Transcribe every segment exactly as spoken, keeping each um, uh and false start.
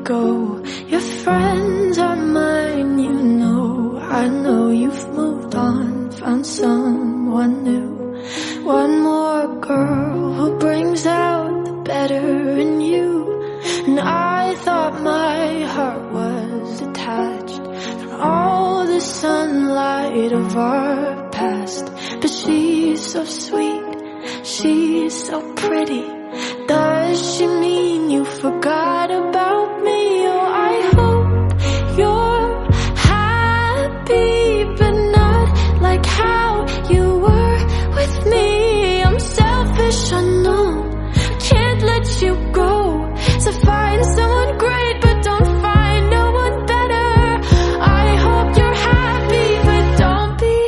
go. Your friends are mine, you know. I know you've moved on, found someone new. One more girl who brings out the better in you. And I thought my heart was detached from all the sunlight of our past. But she's so sweet, she's so pretty. Does she mean you forgot about me? Oh, I hope you're happy, but not like how you were with me. I'm selfish, I know, can't let you go. So find someone great, but don't find no one better. I hope you're happy, but don't be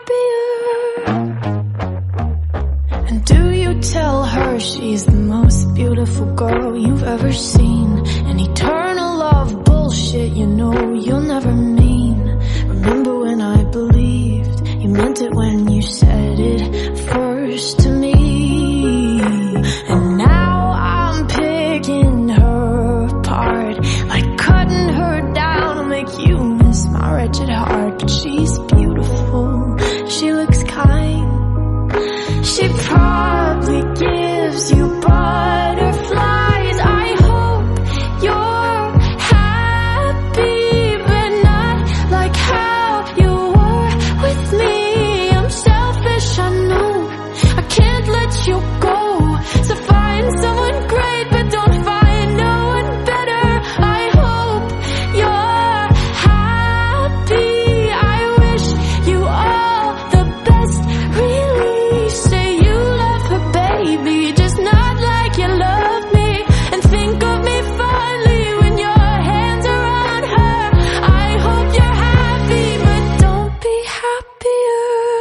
happier. And do you tell her she's the most beautiful girl you've ever seen? And eternal love bullshit, you know you'll never mean. Remember when I believed you meant it when you said it first to me. And now I'm picking her apart, like cutting her down will make you miss my wretched heart. But she's beautiful, she looks kind, she probably gives you butterflies. I hope you're happy, but not like how you were with me. I'm selfish, I know, I can't let you go. So find someone great, but don't find no one better. I hope you're happy, I wish you all the best. Really say you love her, baby, just not like you love me. And think of me fondly when your hands are on her. I hope you're happy, but don't be happier.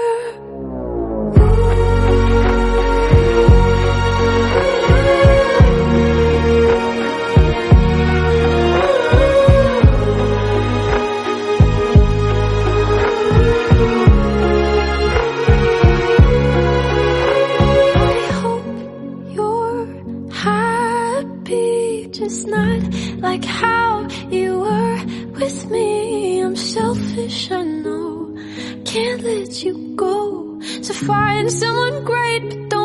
I hope you're happy, just not like how you were with me. I'm selfish, I know, can't let you go. So find someone great, but don't